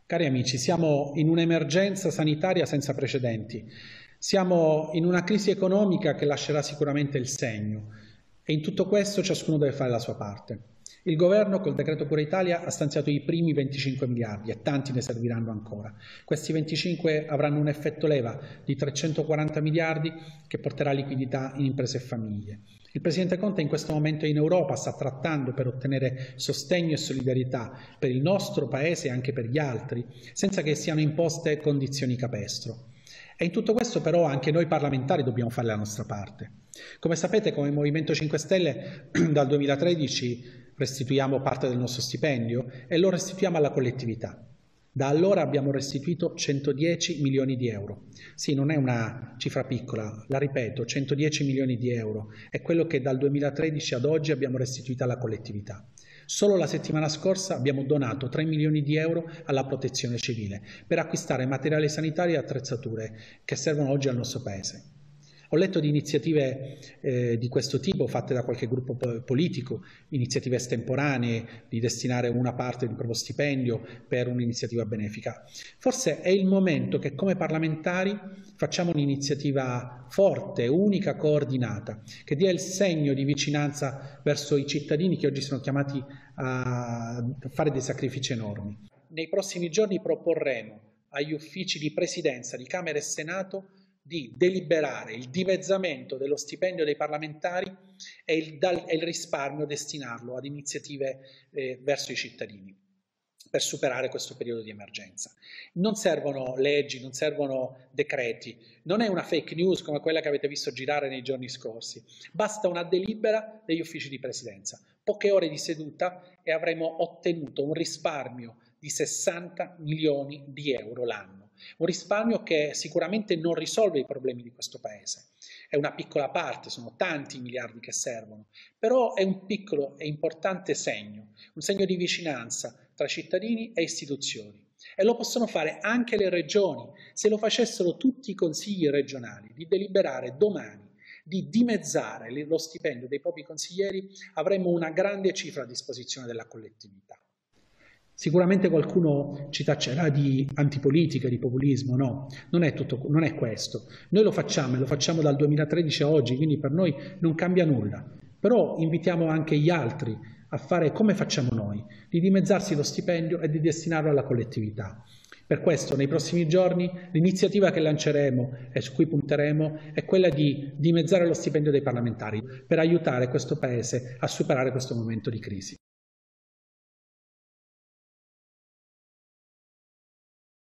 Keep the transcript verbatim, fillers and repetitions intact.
Cari amici, siamo in un'emergenza sanitaria senza precedenti. Siamo in una crisi economica che lascerà sicuramente il segno e in tutto questo ciascuno deve fare la sua parte. Il governo col decreto Cura Italia ha stanziato i primi venticinque miliardi e tanti ne serviranno ancora. Questi venticinque avranno un effetto leva di trecentoquaranta miliardi che porterà liquidità in imprese e famiglie. Il Presidente Conte in questo momento è in Europa, sta trattando per ottenere sostegno e solidarietà per il nostro Paese e anche per gli altri, senza che siano imposte condizioni capestro. E in tutto questo però anche noi parlamentari dobbiamo fare la nostra parte. Come sapete, come Movimento cinque Stelle dal duemilatredici restituiamo parte del nostro stipendio e lo restituiamo alla collettività. Da allora abbiamo restituito centodieci milioni di euro. Sì, non è una cifra piccola, la ripeto, centodieci milioni di euro è quello che dal duemilatredici ad oggi abbiamo restituito alla collettività. Solo la settimana scorsa abbiamo donato tre milioni di euro alla protezione civile per acquistare materiale sanitario e attrezzature che servono oggi al nostro Paese. Ho letto di iniziative eh, di questo tipo fatte da qualche gruppo politico, iniziative estemporanee di destinare una parte del proprio stipendio per un'iniziativa benefica. Forse è il momento che come parlamentari facciamo un'iniziativa forte, unica, coordinata, che dia il segno di vicinanza verso i cittadini che oggi sono chiamati a fare dei sacrifici enormi. Nei prossimi giorni proporremo agli uffici di Presidenza di Camera e Senato di deliberare il dimezzamento dello stipendio dei parlamentari e il, dal, e il risparmio destinarlo ad iniziative eh, verso i cittadini per superare questo periodo di emergenza. Non servono leggi, non servono decreti, non è una fake news come quella che avete visto girare nei giorni scorsi, basta una delibera degli uffici di Presidenza, poche ore di seduta e avremo ottenuto un risparmio di sessanta milioni di euro l'anno. Un risparmio che sicuramente non risolve i problemi di questo Paese. È una piccola parte, sono tanti miliardi che servono, però è un piccolo e importante segno, un segno di vicinanza tra cittadini e istituzioni. E lo possono fare anche le regioni, se lo facessero tutti i consigli regionali, di deliberare domani di dimezzare lo stipendio dei propri consiglieri, avremmo una grande cifra a disposizione della collettività. Sicuramente qualcuno ci taccerà di antipolitica, di populismo, no, non è, tutto, non è questo. Noi lo facciamo e lo facciamo dal duemilatredici a oggi, quindi per noi non cambia nulla. Però invitiamo anche gli altri a fare come facciamo noi, di dimezzarsi lo stipendio e di destinarlo alla collettività. Per questo nei prossimi giorni l'iniziativa che lanceremo e su cui punteremo è quella di dimezzare lo stipendio dei parlamentari per aiutare questo Paese a superare questo momento di crisi.